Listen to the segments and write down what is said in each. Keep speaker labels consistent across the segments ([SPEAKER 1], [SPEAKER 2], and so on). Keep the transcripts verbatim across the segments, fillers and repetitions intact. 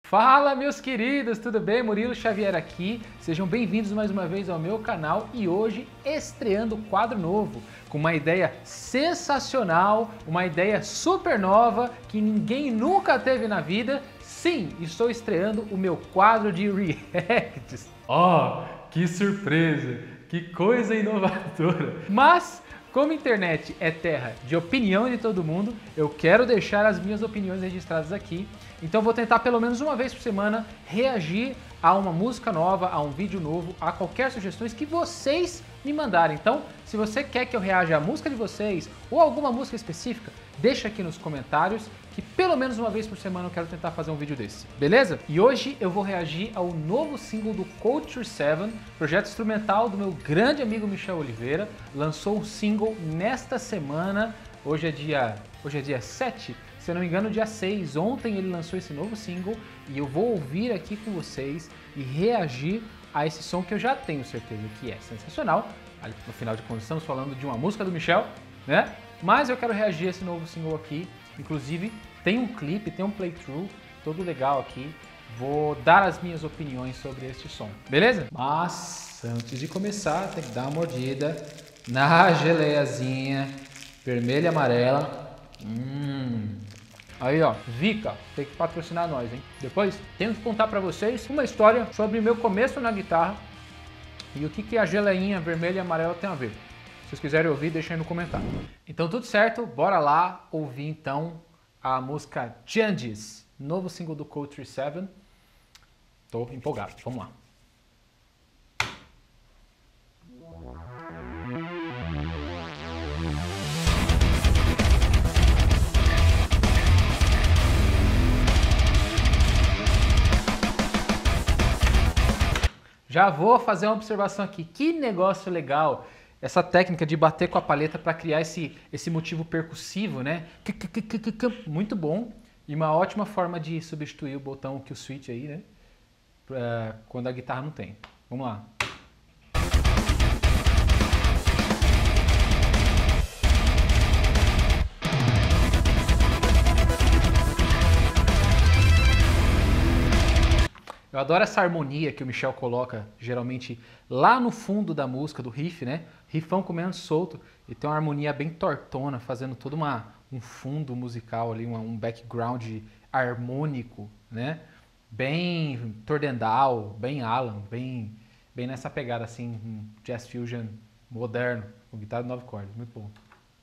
[SPEAKER 1] Fala, meus queridos, tudo bem? Murilo Xavier aqui. Sejam bem-vindos mais uma vez ao meu canal e hoje estreando quadro novo, com uma ideia sensacional, uma ideia super nova que ninguém nunca teve na vida. Sim, estou estreando o meu quadro de reacts. Oh, que surpresa, que coisa inovadora. Mas como a internet é terra de opinião de todo mundo, eu quero deixar as minhas opiniões registradas aqui. Então vou tentar pelo menos uma vez por semana reagir a uma música nova, a um vídeo novo, a qualquer sugestões que vocês me mandarem. Então, se você quer que eu reaja à música de vocês ou alguma música específica, deixa aqui nos comentários que pelo menos uma vez por semana eu quero tentar fazer um vídeo desse, beleza? E hoje eu vou reagir ao novo single do Culture Seven, projeto instrumental do meu grande amigo Michel Oliveira. Lançou um single nesta semana, hoje é dia, hoje é dia sete, se eu não me engano dia seis, ontem ele lançou esse novo single e eu vou ouvir aqui com vocês e reagir a esse som que eu já tenho certeza que é sensacional. No final de contas estamos falando de uma música do Michel, né? Mas eu quero reagir a esse novo single aqui, inclusive tem um clipe, tem um playthrough, todo legal aqui. Vou dar as minhas opiniões sobre este som, beleza? Mas antes de começar, tem que dar uma mordida na geleiazinha vermelha e amarela. Hum. Aí ó, Vika, tem que patrocinar nós, hein? Depois, tenho que contar pra vocês uma história sobre o meu começo na guitarra e o que, que a geleinha vermelha e amarela tem a ver. Se vocês quiserem ouvir, deixa aí no comentário. Então tudo certo, bora lá ouvir então a música Changes, novo single do Culture Seven. Tô empolgado, vamos lá. Já vou fazer uma observação aqui. Que negócio legal essa técnica de bater com a palheta para criar esse, esse motivo percussivo, né? Muito bom e uma ótima forma de substituir o botão kill switch aí, né? Pra quando a guitarra não tem. Vamos lá. Eu adoro essa harmonia que o Michel coloca, geralmente, lá no fundo da música, do riff, né? Riffão comendo solto e tem uma harmonia bem tortona, fazendo todo uma, um fundo musical ali, uma, um background harmônico, né? Bem Tordendal, bem Alan, bem, bem nessa pegada assim, um jazz fusion moderno, com guitarra de nove cordas, muito bom.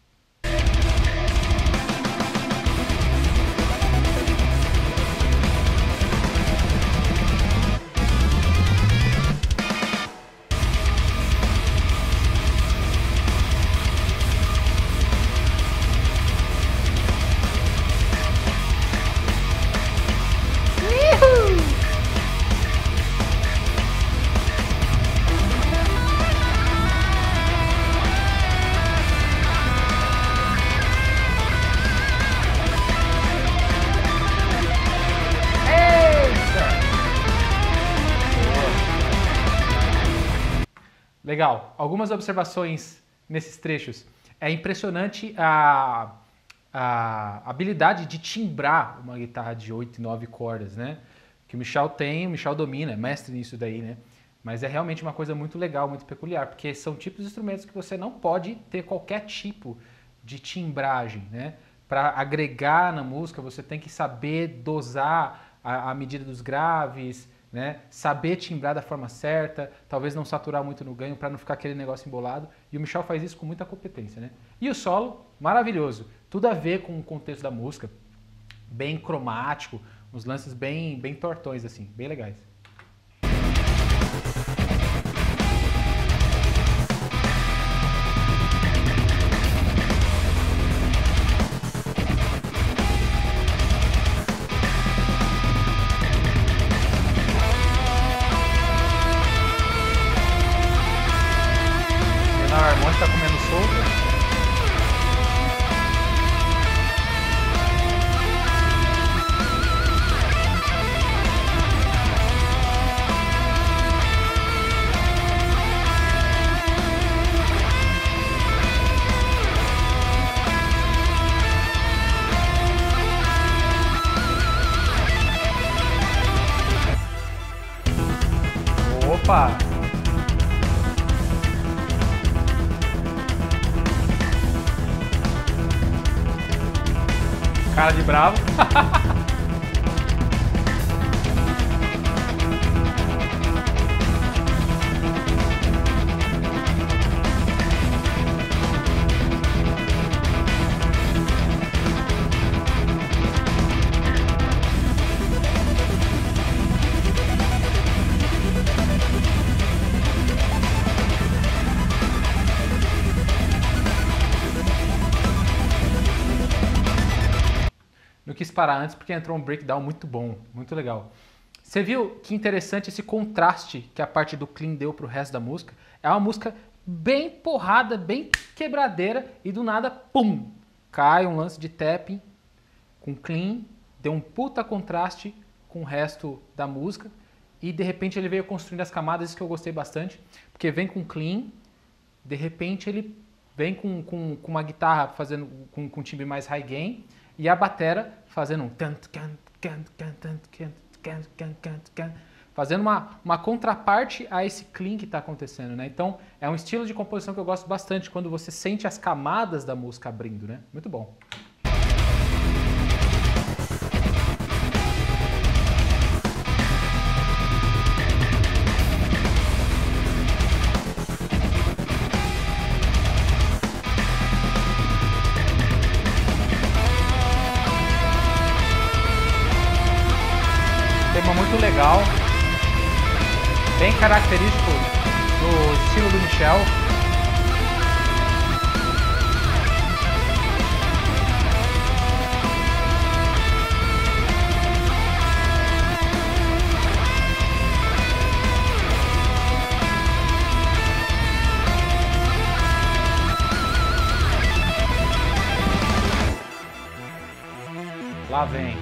[SPEAKER 1] Legal, algumas observações nesses trechos. É impressionante a, a habilidade de timbrar uma guitarra de oito e nove cordas, né? Que o Michel tem, o Michel domina, é mestre nisso daí, né? Mas é realmente uma coisa muito legal, muito peculiar, porque são tipos de instrumentos que você não pode ter qualquer tipo de timbragem, né? Para agregar na música, você tem que saber dosar a, a medida dos graves, né? Saber timbrar da forma certa, talvez não saturar muito no ganho para não ficar aquele negócio embolado. E o Michel faz isso com muita competência, né? E o solo, maravilhoso. Tudo a ver com o contexto da música, bem cromático, uns lances bem, bem tortões assim, bem legais. A harmônica tá comendo solto. Opa! Cara de bravo. Não quis parar antes porque entrou um breakdown muito bom, muito legal. Você viu que interessante esse contraste que a parte do clean deu pro resto da música? É uma música bem porrada, bem quebradeira e do nada, pum, cai um lance de tapping com clean, deu um puta contraste com o resto da música e de repente ele veio construindo as camadas, isso que eu gostei bastante, porque vem com clean, de repente ele vem com, com, com uma guitarra fazendo com, com um timbre mais high gain, e a batera fazendo um fazendo uma, uma contraparte a esse clean que está acontecendo, né? Então é um estilo de composição que eu gosto bastante quando você sente as camadas da música abrindo, né? Muito bom. Tema muito legal, bem característico do estilo do Michel. Lá vem.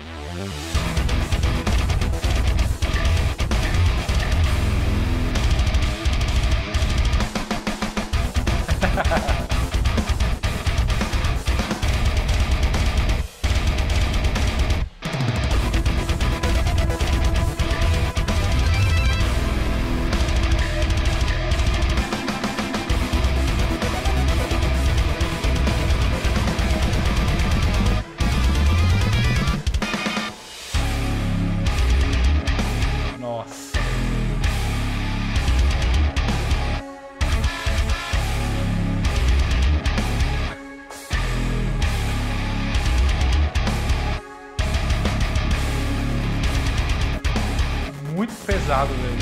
[SPEAKER 1] Nossa. Muito pesado, velho.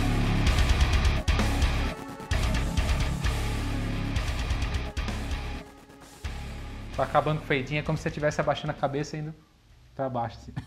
[SPEAKER 1] Tá acabando com o fadinho, é como se você estivesse abaixando a cabeça indo pra baixo, assim.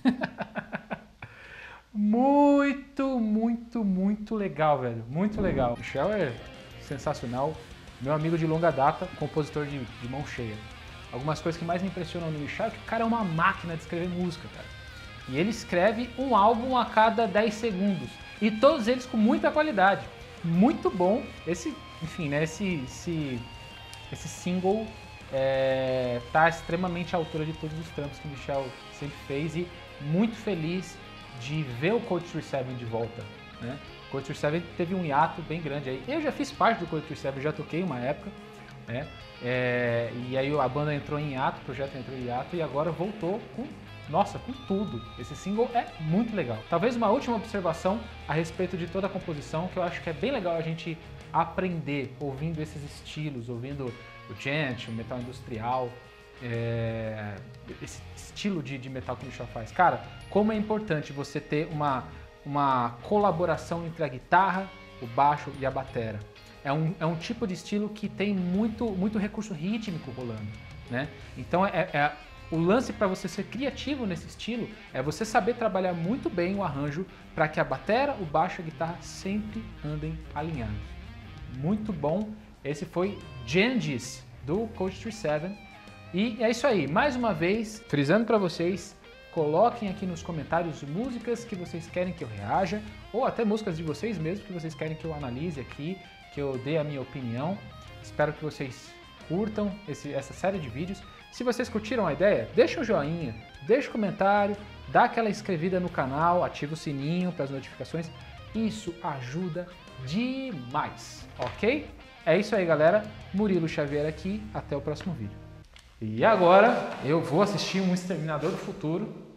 [SPEAKER 1] Muito, muito, muito legal, velho. Muito legal. O Michel é sensacional. Meu amigo de longa data, compositor de, de mão cheia. Algumas coisas que mais me impressionam no Michel é que o cara é uma máquina de escrever música, cara. E ele escreve um álbum a cada dez segundos. E todos eles com muita qualidade. Muito bom. Esse, enfim, né, esse, esse, esse single é, tá extremamente à altura de todos os trampos que o Michel sempre fez. E muito feliz de ver o Cold trinta e sete de volta, né? O Cold trinta e sete teve um hiato bem grande aí. Eu já fiz parte do Cold trinta e sete, já toquei uma época, né? É, e aí a banda entrou em hiato, o projeto entrou em hiato e agora voltou com, nossa, com tudo. Esse single é muito legal. Talvez uma última observação a respeito de toda a composição, que eu acho que é bem legal a gente aprender ouvindo esses estilos, ouvindo o djent, o metal industrial, é, esse estilo de, de metal que o Michel faz. Cara, como é importante você ter uma, uma colaboração entre a guitarra, o baixo e a batera. É um, é um tipo de estilo que tem muito, muito recurso rítmico rolando, né? Então é, é, o lance para você ser criativo nesse estilo é você saber trabalhar muito bem o arranjo para que a batera, o baixo e a guitarra sempre andem alinhados. Muito bom. Esse foi Djendis, do Cold trinta e sete. E é isso aí, mais uma vez, frisando para vocês, coloquem aqui nos comentários músicas que vocês querem que eu reaja, ou até músicas de vocês mesmos que vocês querem que eu analise aqui, que eu dê a minha opinião. Espero que vocês curtam esse, essa série de vídeos. Se vocês curtiram a ideia, deixa um joinha, deixa um comentário, dá aquela inscrevida no canal, ativa o sininho para as notificações. Isso ajuda demais, ok? É isso aí, galera. Murilo Xavier aqui. Até o próximo vídeo. E agora eu vou assistir um Exterminador do Futuro.